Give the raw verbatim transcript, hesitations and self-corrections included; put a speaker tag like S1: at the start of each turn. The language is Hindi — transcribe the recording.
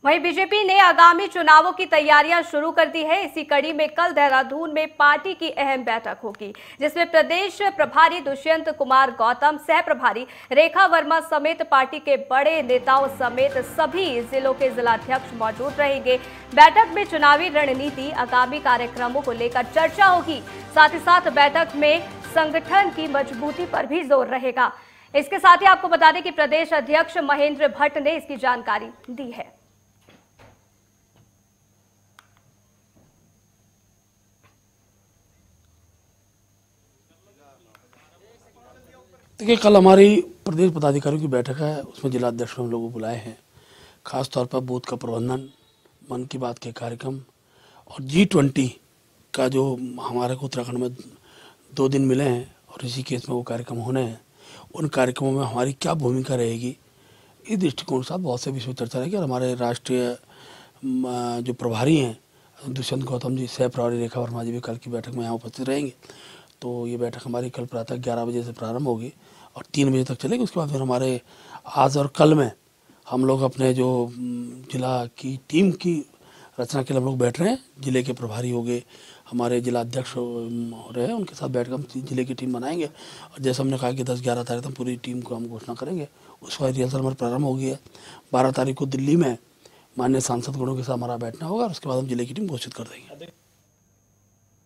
S1: वहीं बीजेपी ने आगामी चुनावों की तैयारियां शुरू कर दी है। इसी कड़ी में कल देहरादून में पार्टी की अहम बैठक होगी, जिसमें प्रदेश प्रभारी दुष्यंत कुमार गौतम, सह प्रभारी रेखा वर्मा समेत पार्टी के बड़े नेताओं समेत सभी जिलों के जिलाध्यक्ष मौजूद रहेंगे। बैठक में चुनावी रणनीति, आगामी कार्यक्रमों को लेकर चर्चा होगी। साथ ही साथ बैठक में संगठन की मजबूती पर भी जोर रहेगा। इसके साथ ही आपको बता दें कि प्रदेश अध्यक्ष महेंद्र भट्ट ने इसकी जानकारी दी है।
S2: देखिए, कल हमारी प्रदेश पदाधिकारियों की बैठक है, उसमें जिला अध्यक्ष हम लोगों को बुलाए हैं। खास तौर पर बूथ का प्रबंधन, मन की बात के कार्यक्रम और जी ट्वेंटी का जो हमारे को उत्तराखंड में दो दिन मिले हैं और इसी केस में वो कार्यक्रम होने हैं, उन कार्यक्रमों में हमारी क्या भूमिका रहेगी, इस दृष्टिकोण के साथ बहुत से विषय चर्चा रहेगी। और हमारे राष्ट्रीय जो प्रभारी हैं दुष्यंत गौतम जी, सह प्रभारी रेखा वर्मा जी भी कल की बैठक में यहाँ उपस्थित रहेंगे। तो ये बैठक हमारी कल प्रातः ग्यारह बजे से प्रारंभ होगी और तीन बजे तक चलेगी। उसके बाद फिर हमारे आज और कल में हम लोग अपने जो जिला की टीम की रचना के लिए हम लोग बैठ रहे हैं। जिले के प्रभारी हो गए, हमारे जिला अध्यक्ष हो रहे हैं, उनके साथ बैठकर हम जिले की टीम बनाएंगे। और जैसे हमने कहा कि दस ग्यारह तारीख तक पूरी टीम को हम घोषणा करेंगे। उसके बाद रिहर्सल हमारी प्रारंभ हो गई है। बारह तारीख को दिल्ली में माननीय सांसद गणों के साथ हमारा बैठना होगा और उसके बाद हम जिले की टीम घोषित कर देंगे।